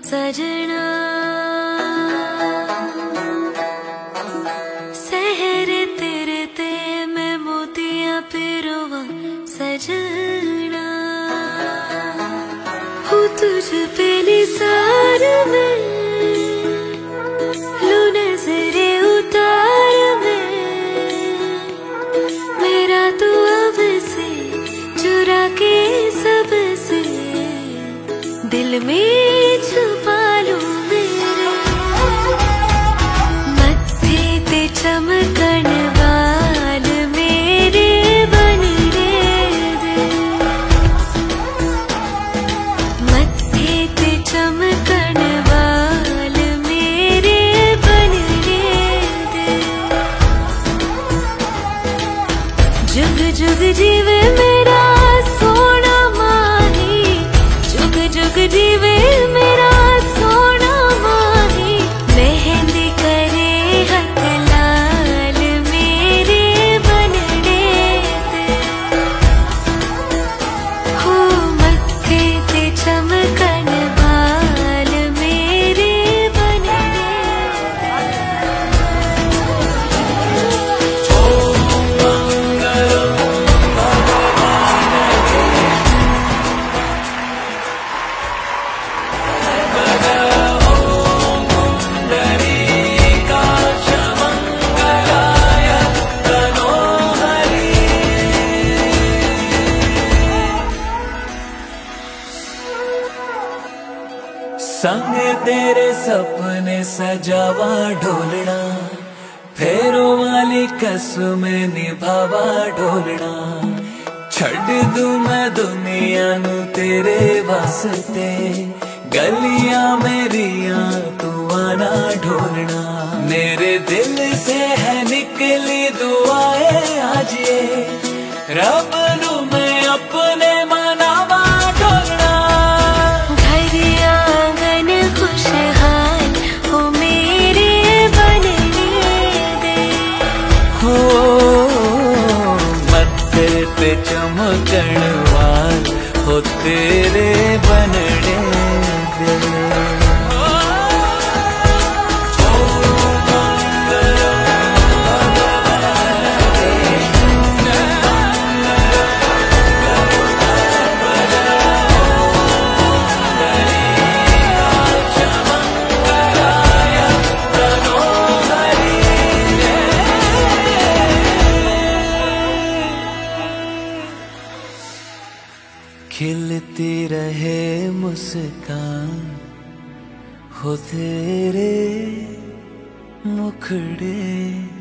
सजना सहरे तेरे ते मैं मोतियां पिरोवा सजना हूँ तुझ पे निसार में लू नजरे उतार में मेरा तो अब से चुरा के सबसे दिल में छुपा लूं मेरे मत्थे ते चमकन वाल मेरे बन दे मत्थे ते चमकन वाल मेरे बन दे जुग जुग जीवे मेरा सोना माही जुग जुग जीवे मेरा सोना माही मेहंदी करे हक लाल मेरे बनने दे हो मत्थे ते चमकन बाल मेरे बनने संग तेरे सपने सजावा ढोलना फेरो वाली कसम निभावा ढोलना छड़ दूं मैं दुनिया नू तेरे वास्ते गलियां मेरिया तू आना ढोलना मेरे दिल से है निकली दुआएं आज ये रब नू मैं अपने मनावा ढोलना ते चमकण वाल हो तेरे बनने दे खिलती रहे मुस्कान हो तेरे मुखड़े